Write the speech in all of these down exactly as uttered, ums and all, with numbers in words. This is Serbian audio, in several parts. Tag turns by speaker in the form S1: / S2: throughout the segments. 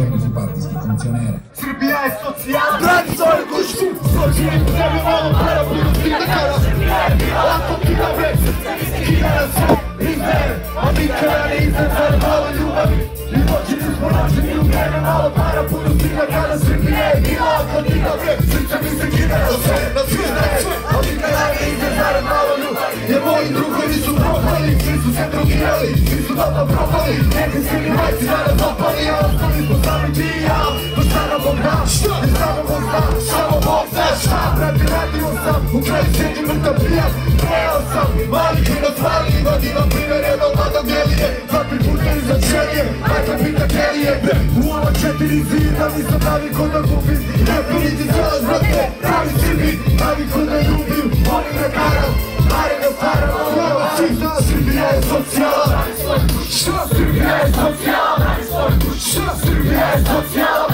S1: giorni sui partijski funkcioneri.
S2: Srbija je socijala, brani svoju kuću, zločini u sebi malo para, budu stigna kada Srbija je bila, ako ti da već, kida na sve, izdaje, a mi kada ne izdaje, malo ljubavi, i zločini smo rođeni u vreme, malo para, budu stigna kada Srbija je bila, ako ti da već, srce mi se kida na sve, na sve, a mi kada ne izdaje, malo ljubavi, jer moji drugovi su propali, svi su se drogirali, svi su dobro propali, neki se mi majci danas opali, a ostali smo sami ti i ja, to šta nam Bog da, ne samo Bog da, samo Bog da, šta, brate, radio sam, u kraju sedi mrtav prijat, prejao sam, mali klinac mali, vadivam primjer jednog mladog jelije, papir puta iza čelije, majka pita kelije, u ova četiri zida, nisam naviko da gubim, ne priliti zelaš, brate, pravi Srbi, naviko da ljubim, oni me karam, pare me param, ova čista, Srbija je socijala, šta Srbija je socijala, šta Srbija je socijala,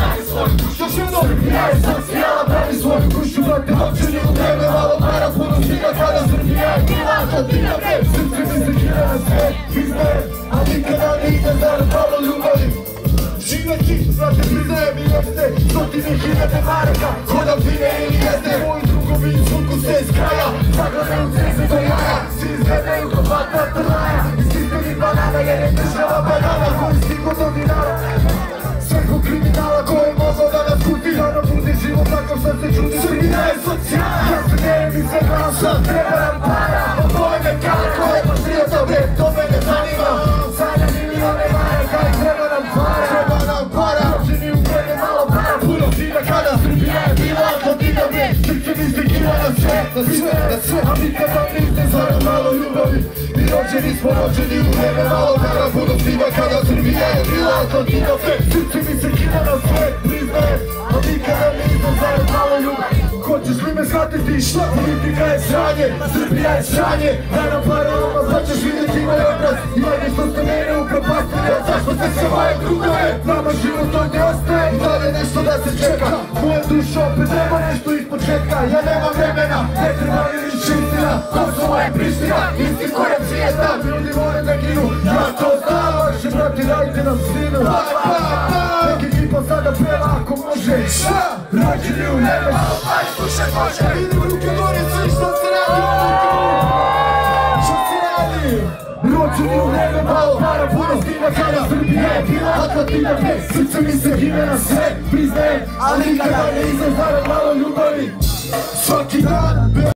S2: Srbija je socijala, pravi svoju kuću, brate, rođeni u vreme, malo para, puno stiga kada Srbija je bila, kad ti na vrem, srce mi se kira na sve, priznajem, a nikada ne ide zarad malo ljubavi. Živeći, brate, priznajem i jeste, stotine hiljade maraka, kodam fine ili jeste, moji drugovi iz vuku se iz kraja, zagledaju cese do jaja, svi izgledaju ko dva trlaja, i sistemi banana jer je država banana, koji stigo do dinara, sveko kriminala koje je mogao da nas kuti, da nam bude život tako što se čudi. Srbija je socijala, ja se nejem i sve glašam, treba nam para, oboje me kara, koje pa prijata bre, to mene zanima, sanja milione maraka i treba nam para, treba nam para, rođeni u vreme malo para, puno fina kada Srbija je bila, ako ti da bre, srce mi se kira na sve, na sve, na sve, a nikada niste zarad malo ljubavi, i rođeni smo rođeni u vreme malo para, puno fina kada Srbija je bila, ako ti da bre, srce mi se kira na sve, priznajem, a nikada nisam zarad malo ljubavi. Hoćeš li me shvatiti šta? Politika je sranje, Srbija je sranje, da nam parolama značeš vidjeti moj obraz, i ajde što ste mene upropastili, a zašto ste se moje drugove? Nama život ovdje ostaje i dalje nešto da se čeka, moja duša opet nema nešto iz početka, ja nemam vremena, ne treba mi više istina, Kosovo je Priština, isti kojem svijeta, ljudi vole da ginu, ja to znam, vaše brati radite nam svinu, neki ekipa sada peva ako može, šta? Rođeni u nebe, aj slušaj Bože, vidi ruke gore, svi što se radi, što se radi, rođeni u nebe, malo para, puno stima kada Srbija je bila, a kad ti da bre, srce mi se hime na sve, priznajem, ali nikada ne izazvaram malo ljubavi, svaki dan.